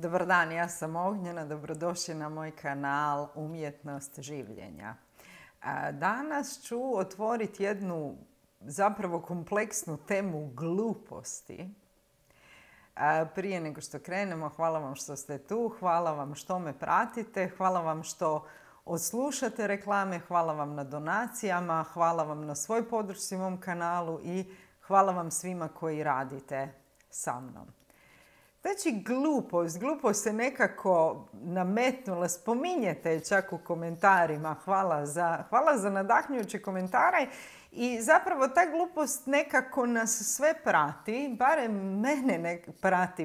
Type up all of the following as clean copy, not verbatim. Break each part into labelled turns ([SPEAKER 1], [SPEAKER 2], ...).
[SPEAKER 1] Dobar dan, ja sam Ognjena, dobrodošli na moj kanal Umjetnost življenja. Danas ću otvoriti jednu zapravo kompleksnu temu gluposti. Prije nego što krenemo, hvala vam što ste tu, hvala vam što me pratite, hvala vam što odslušate reklame, hvala vam na donacijama, hvala vam na svoj podršci mom kanalu i hvala vam svima koji radite sa mnom. Znači, glupost se nekako nametnula, spominjete čak u komentarima, hvala za nadahnjujuće komentare i zapravo ta glupost nekako nas sve prati, barem mene prati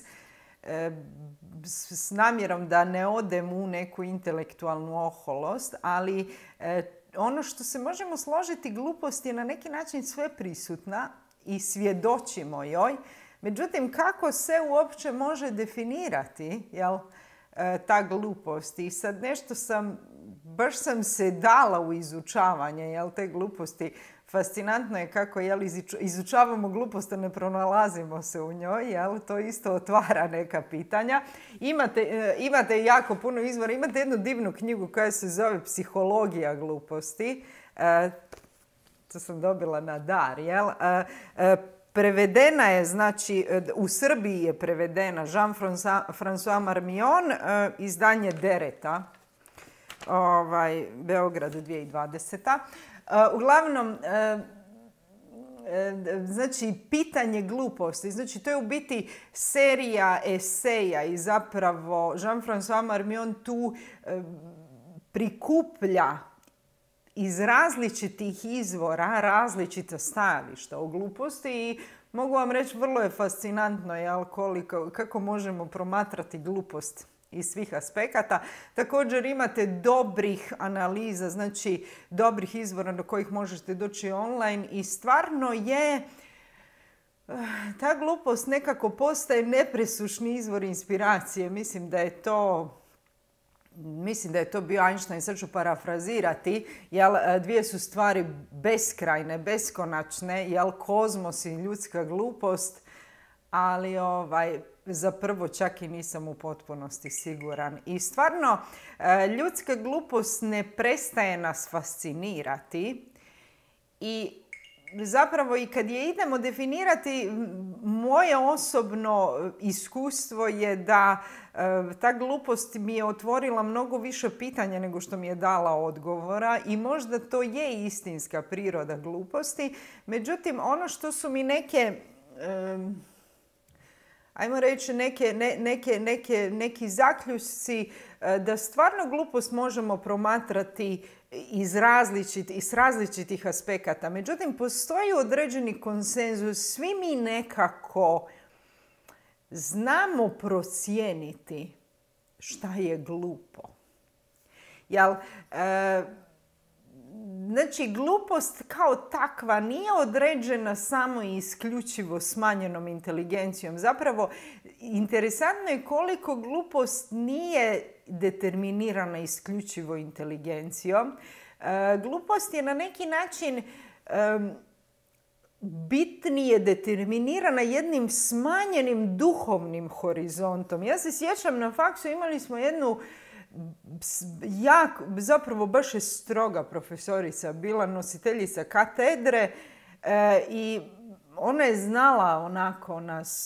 [SPEAKER 1] s namjerom da ne odem u neku intelektualnu oholost, ali ono što se možemo složiti, glupost je na neki način sve prisutna i svjedočimo joj. Međutim, kako se uopće može definirati ta glupost? I sad baš sam se dala u izučavanje te gluposti. Fascinantno je kako izučavamo glupost, a ne pronalazimo se u njoj. To isto otvara neka pitanja. Imate jako puno izvora. Imate jednu divnu knjigu koja se zove Psihologija gluposti. To sam dobila na dar. Prevedena je, znači, u Srbiji je prevedena Jean-François Marmion, izdanje Dereta, Beograd 2020. Uglavnom, znači, pitanje gluposti, znači, to je u biti serija eseja i zapravo Jean-François Marmion tu prikuplja iz različitih izvora različita stajališta o gluposti i mogu vam reći, vrlo je fascinantno kako možemo promatrati glupost iz svih aspekata. Također imate dobrih analiza, znači dobrih izvora do kojih možete doći online i stvarno je ta glupost nekako postaje nepresušni izvor inspiracije. Mislim da je to bio Einstein, sad ću parafrazirati, dvije su stvari beskrajne, beskonačne, kozmos i ljudska glupost, ali za prvo čak i nisam u potpunosti siguran. I stvarno, ljudska glupost ne prestaje nas fascinirati i zapravo i kad je idemo definirati, moje osobno iskustvo je da ta glupost mi je otvorila mnogo više pitanja nego što mi je dala odgovora i možda to je istinska priroda gluposti. Međutim, ono što su mi ajmo reći, neki zaključci da stvarno glupost možemo promatrati iz različitih aspekata. Međutim, postoji određeni konsenzus. Svi mi nekako znamo procijeniti šta je glupo. Znači, glupost kao takva nije određena samo i isključivo smanjenom inteligencijom. Zapravo, interesantno je koliko glupost nije determinirana isključivo inteligencijom. Glupost je na neki način bitnije determinirana jednim smanjenim duhovnim horizontom. Ja se sjećam, na faksu imali smo jednu zapravo baš je stroga profesorica, bila nositeljica katedre i ona je znala onako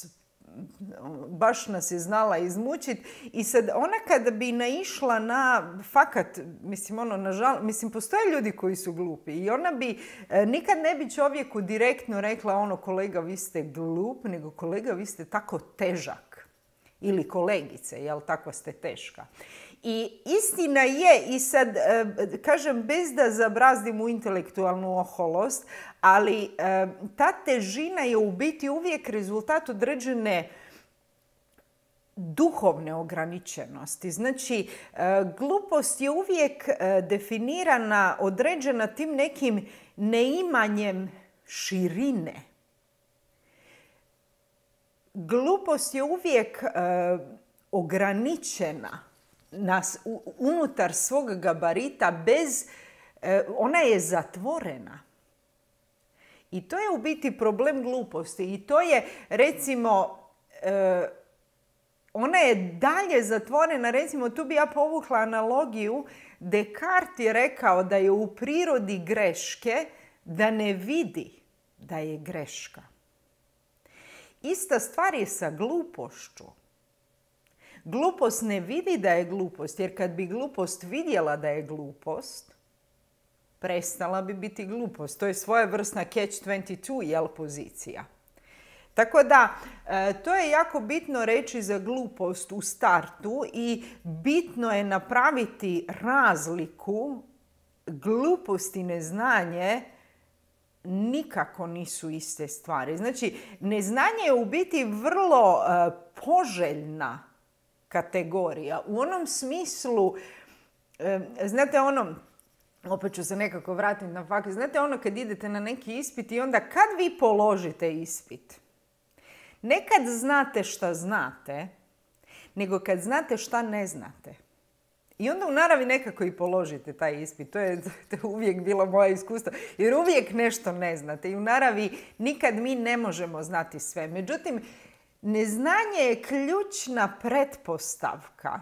[SPEAKER 1] baš nas je znala izmučiti i sad ona kada bi naišla na fakat, mislim postoje ljudi koji su glupi i ona bi, nikad ne bi čovjeku direktno rekla kolega vi ste glup, nego kolega vi ste tako težak ili kolegice, tako ste teška. I istina je, i sad kažem bez da zabrazdim u intelektualnu oholost, ali ta težina je u biti uvijek rezultat određene duhovne ograničenosti. Znači, glupost je uvijek definirana, određena tim nekim neimanjem širine. Glupost je uvijek ograničena unutar svog gabarita, ona je zatvorena. I to je u biti problem gluposti. I to je, recimo, ona je dalje zatvorena. Recimo, tu bi ja povukla analogiju. Descartes je rekao da je u prirodi greške da ne vidi da je greška. Ista stvar je sa glupošću. Glupost ne vidi da je glupost, jer kad bi glupost vidjela da je glupost, prestala bi biti glupost. To je svojevrsna catch-22, jel, pozicija. Tako da, to je jako bitno reći za glupost u startu i bitno je napraviti razliku. Glupost i neznanje nikako nisu iste stvari. Znači, neznanje je u biti vrlo poželjna kategorija. U onom smislu, znate ono, opet ću se nekako vratiti na fakultet, znate ono kad idete na neki ispit i onda kad vi položite ispit, nekad znate šta znate, nego kad znate šta ne znate. I onda u naravi nekako i položite taj ispit. To je uvijek bilo moje iskustvo. Jer uvijek nešto ne znate. I u naravi nikad mi ne možemo znati sve. Međutim, neznanje je ključna pretpostavka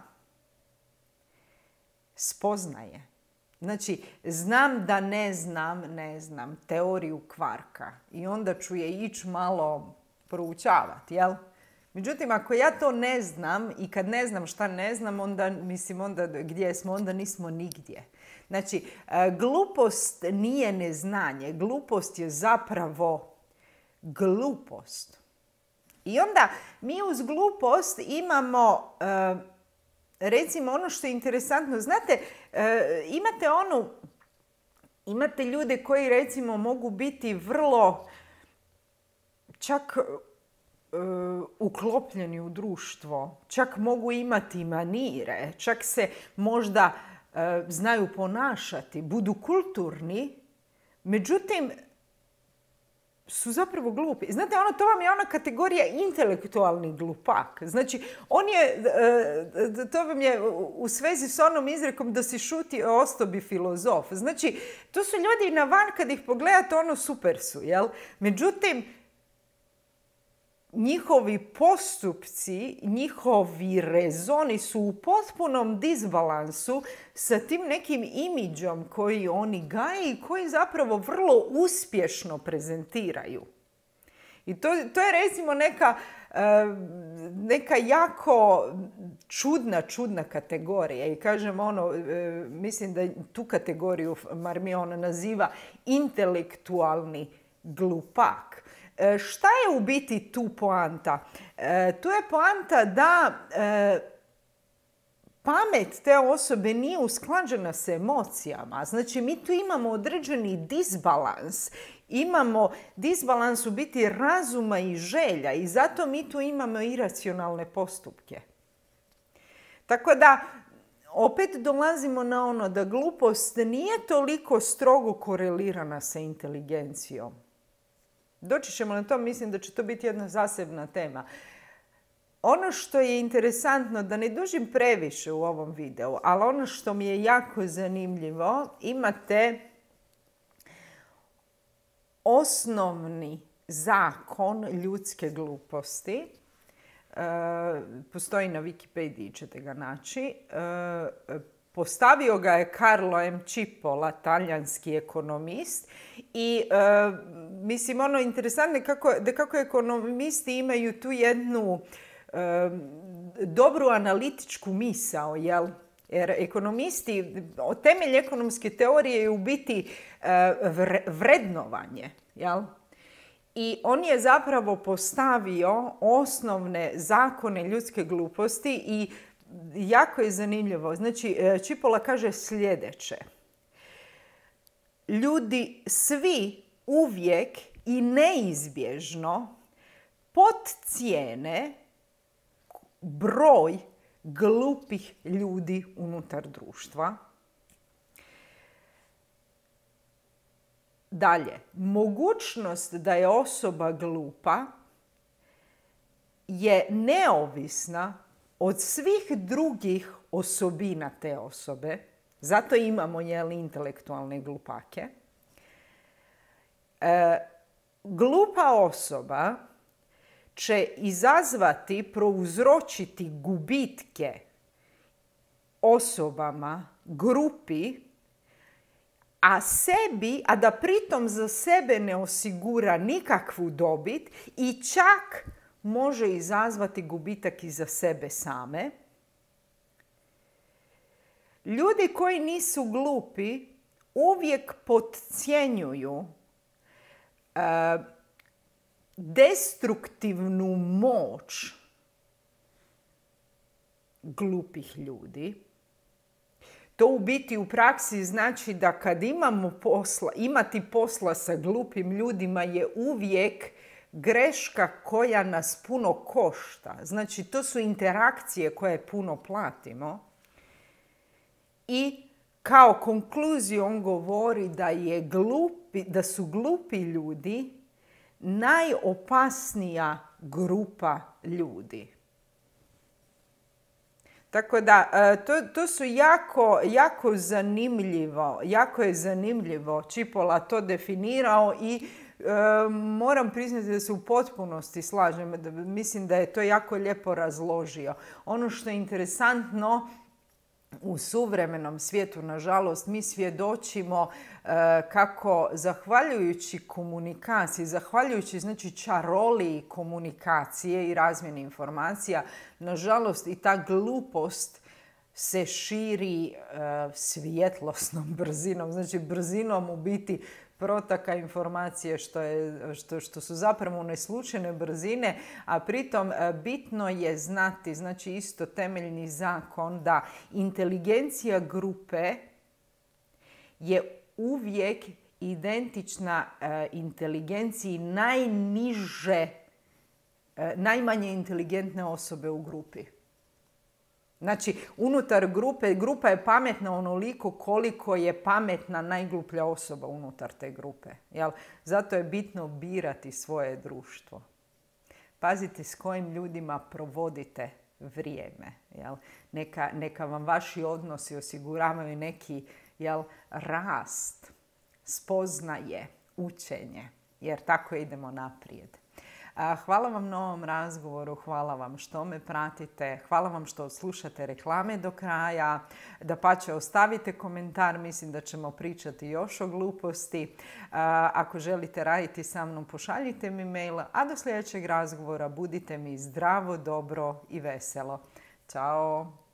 [SPEAKER 1] spoznaje. Znači, znam da ne znam teoriju kvarka. I onda ću je ići malo proučavati, jel? Međutim, ako ja to ne znam i kad ne znam šta ne znam, onda gdje smo, onda nismo nigdje. Znači, glupost nije neznanje. Glupost je zapravo glupost. I onda mi uz glupost imamo, recimo ono što je interesantno, znate, imate ljude koji recimo mogu biti vrlo čak uklopljeni u društvo, čak mogu imati manire, čak se možda znaju ponašati, budu kulturni, međutim su zapravo glupi. Znate, to vam je ona kategorija intelektualni glupak. Znači, to vam je u svezi s onom izrekom da si šuti ostobi filozof. Znači, to su ljudi na van, kad ih pogledate, super su, jel? Međutim, njihovi postupci, njihovi rezoni su u potpunom disbalansu sa tim nekim imidžom koji oni gaje i koji zapravo vrlo uspješno prezentiraju. I to je recimo neka jako čudna kategorija. I kažem mislim da tu kategoriju Marmion naziva intelektualni glupak. Šta je u biti tu poanta? Tu je poanta da pamet te osobe nije usklađena s emocijama. Znači, mi tu imamo određeni disbalans. Imamo disbalans u biti razuma i želja i zato mi tu imamo iracionalne postupke. Tako da, opet dolazimo na da glupost nije toliko strogo korelirana sa inteligencijom. Doći ćemo na to, mislim da će to biti jedna zasebna tema. Ono što je interesantno, da ne dužim previše u ovom videu, ali ono što mi je jako zanimljivo, imate osnovni zakon ljudske gluposti. Postoji na Wikipediji, ćete ga naći. Postavio ga je Carlo M. Cipolla, talijanski ekonomist. I mislim, interesantno je kako ekonomisti imaju tu jednu dobru analitičku misao, jel? Jer ekonomisti, temelj ekonomske teorije je u biti vrednovanje, jel? I on je zapravo postavio osnovne zakone ljudske gluposti i jako je zanimljivo. Znači, Cipolla kaže sljedeće. Ljudi svi uvijek i neizbježno podcijene broj glupih ljudi unutar društva. Dalje, mogućnost da je osoba glupa je neovisna od svih drugih osobina te osobe. Zato imamo intelektualne glupake. Glupa osoba će izazvati, prouzročiti gubitke osobama, grupi, a da pritom za sebe ne osigura nikakvu dobit i čak može izazvati gubitak i za sebe same. Ljudi koji nisu glupi uvijek podcjenjuju destruktivnu moć glupih ljudi. To u biti u praksi znači da kad imati posla sa glupim ljudima je uvijek greška koja nas puno košta. Znači, to su interakcije koje puno platimo. I kao konkluziju on govori da su glupi ljudi najopasnija grupa ljudi. Tako da, to su jako je zanimljivo Cipolla to definirao i moram priznati da se u potpunosti slažem. Mislim da je to jako lijepo razložio. Ono što je interesantno u suvremenom svijetu, nažalost, mi svjedočimo kako zahvaljujući komunikaciji, zahvaljujući znači čaroliji komunikacije i razmjeni informacija, nažalost i ta glupost se širi svjetlosnom brzinom, znači brzinom u biti protaka informacije što su zapravo neslučajne brzine, a pritom bitno je znati, znači isto temeljni zakon, da inteligencija grupe je uvijek identična inteligenciji najmanje inteligentne osobe u grupi. Znači, unutar grupa je pametna onoliko koliko je pametna najgluplja osoba unutar te grupe. Jel? Zato je bitno birati svoje društvo. Pazite s kojim ljudima provodite vrijeme. Jel? Neka vam vaši odnosi osiguravaju neki rast, spoznaje, učenje. Jer tako idemo naprijed. Hvala vam na ovom razgovoru, hvala vam što me pratite, hvala vam što slušate reklame do kraja. Dapače, ostavite komentar, mislim da ćemo pričati još o gluposti. Ako želite raditi sa mnom, pošaljite mi mail, a do sljedećeg razgovora budite mi zdravo, dobro i veselo. Ćao!